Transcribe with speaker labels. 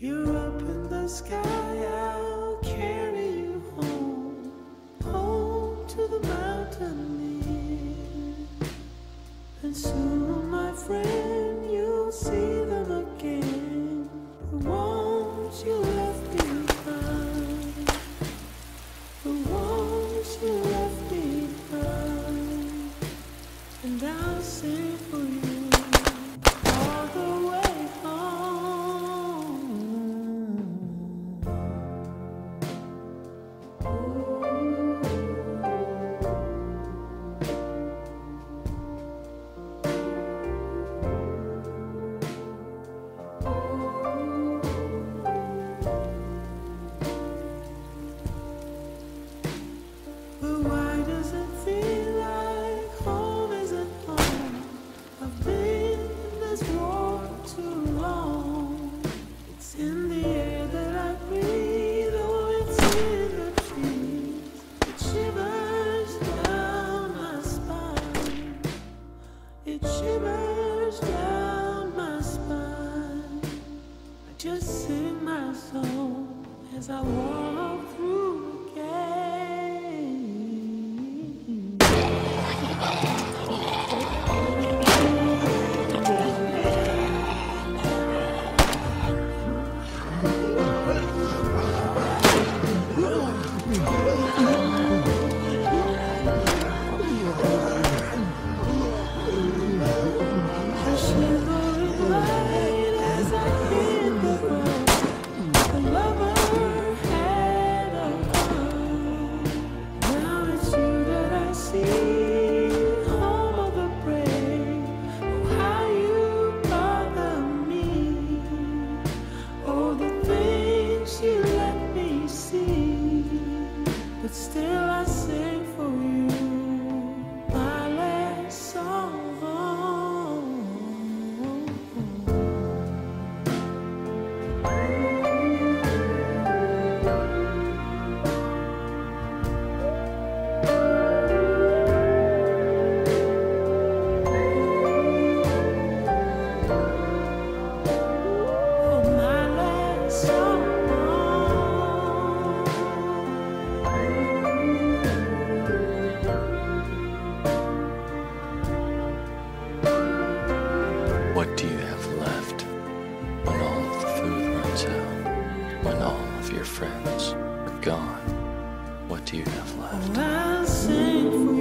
Speaker 1: you're up in the sky, I'll carry you home, home to the mountain near. And soon, my friend, you'll see them again, the ones you left behind, the ones you left behind. And I'll sing for you all the way home. But why does it feel like home isn't home? I've been in this world too long. It's in the air that I breathe, oh, it's in the trees. It shivers down my spine. It shivers down my spine. I just sing my song as I walk through again. But still I sing for you my last song. Oh, my last song.
Speaker 2: What do you have left when all of the food runs out? When all of your friends are gone? What do you have left?
Speaker 1: I'll sing for